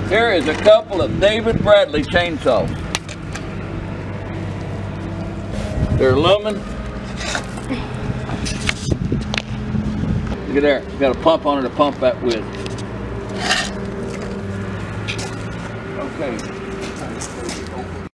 Here is a couple of David Bradley chainsaws. They're aluminum. Look at there, it's got a pump on it to pump that with. Okay.